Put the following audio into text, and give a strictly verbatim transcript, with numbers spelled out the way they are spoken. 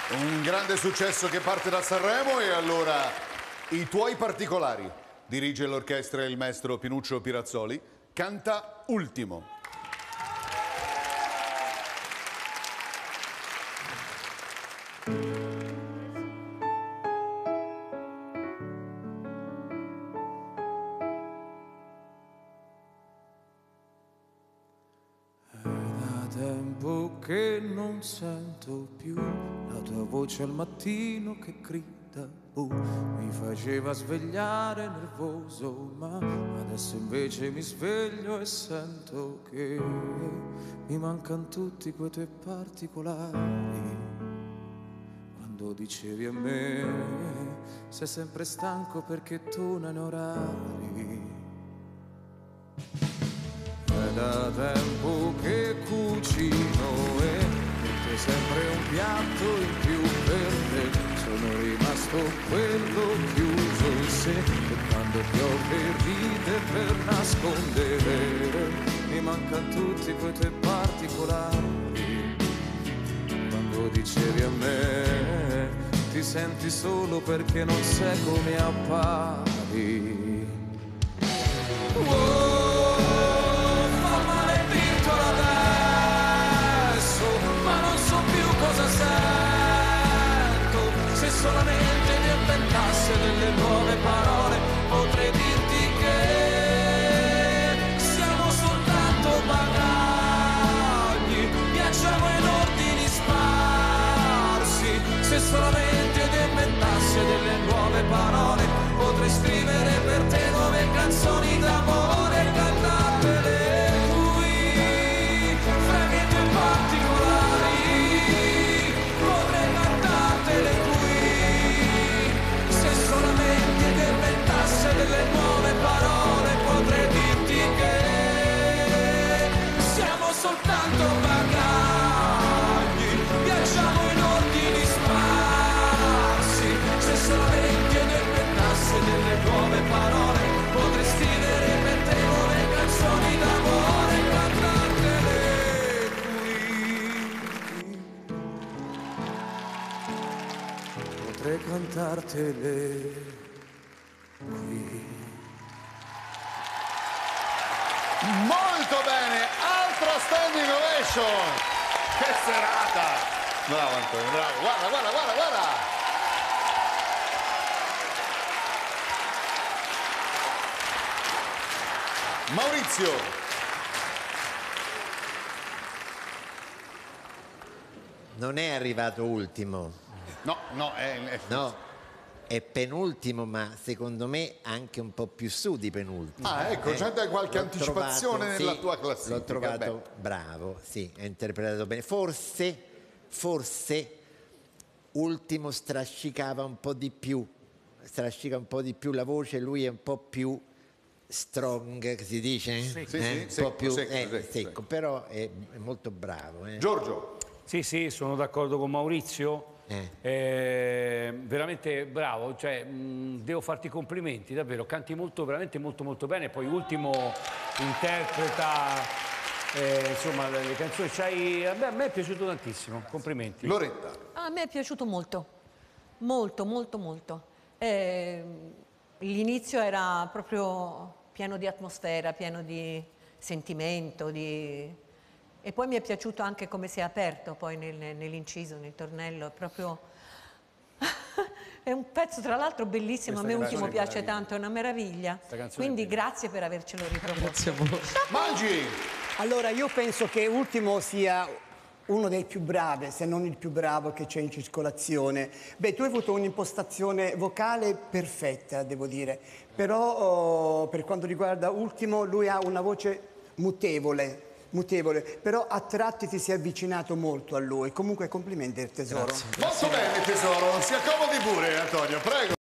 Un grande successo che parte da Sanremo e allora i tuoi particolari. Dirige l'orchestra il maestro Pinuccio Pirazzoli, canta Ultimo. Tempo che non sento più la tua voce al mattino che grida, uh, mi faceva svegliare nervoso, ma adesso invece mi sveglio e sento che mi mancano tutti quei tuoi particolari. Quando dicevi a me sei sempre stanco perché tu non hai orari. È da tempo che cucino e metto sempre un piatto in più per te. Sono rimasto quello chiuso in sé e quando piove ride per nascondere. Mi mancano tutti quei tuoi particolari. Quando dicevi a me ti senti solo perché non sei come appari. Wow. Cosa sento? Se solamente mi inventasse delle nuove parole potrei dirti che siamo soltanto bagagli, viaggiamo in ordini sparsi. Se solamente mi inventasse delle nuove parole potrei scrivere per te nuove canzoni d'amore e cantartele qui fra i miei tuoi particolari. Delle nuove parole potrei dirti che siamo soltanto bagagli, viaggiamo in ordini sparsi. Se solamente ne inventasse delle nuove parole potrei scrivere per te nuove canzoni d'amore e cantartele qui. Potrei cantartele Molto bene, altro standing ovation. Che serata! Bravo Antonio, bravo. Guarda, guarda, guarda, guarda. Maurizio. Non è arrivato ultimo. No, no, è, è... No. È penultimo, ma secondo me anche un po' più su di penultimo. Ah, ecco, eh? c'è qualche L'ho anticipazione trovato, nella sì, tua classifica. L'ho trovato Beh. bravo, sì, è interpretato bene. Forse, forse, ultimo strascicava un po' di più, strascica un po' di più la voce, lui è un po' più strong, che si dice? Sì, eh? sì, un sì, po' secco, più secco, eh, secco, secco, secco. Però è, è molto bravo. Eh? Giorgio. Sì, sì, sono d'accordo con Maurizio. Eh. Eh, veramente bravo, cioè, mh, devo farti i complimenti, davvero, canti molto, veramente molto molto bene, poi ultimo interpreta eh, insomma le, le canzoni, c'hai... a, me, a me è piaciuto tantissimo, complimenti. Loretta. A me è piaciuto molto, molto molto molto. Eh, l'inizio era proprio pieno di atmosfera, pieno di sentimento, di... E poi mi è piaciuto anche come si è aperto poi nel, nell'inciso, nel tornello, è proprio... è un pezzo tra l'altro bellissimo, Questa a me Ultimo piace meraviglia. tanto, è una meraviglia. Quindi grazie per avercelo riproposto. Grazie a voi. Mangi. Allora, io penso che Ultimo sia uno dei più bravi, se non il più bravo che c'è in circolazione. Beh, tu hai avuto un'impostazione vocale perfetta, devo dire, però oh, per quanto riguarda Ultimo, lui ha una voce mutevole. mutevole, però a tratti ti sei avvicinato molto a lui. Comunque complimenti, tesoro. Molto bene, tesoro. Si accomodi pure, Antonio, prego.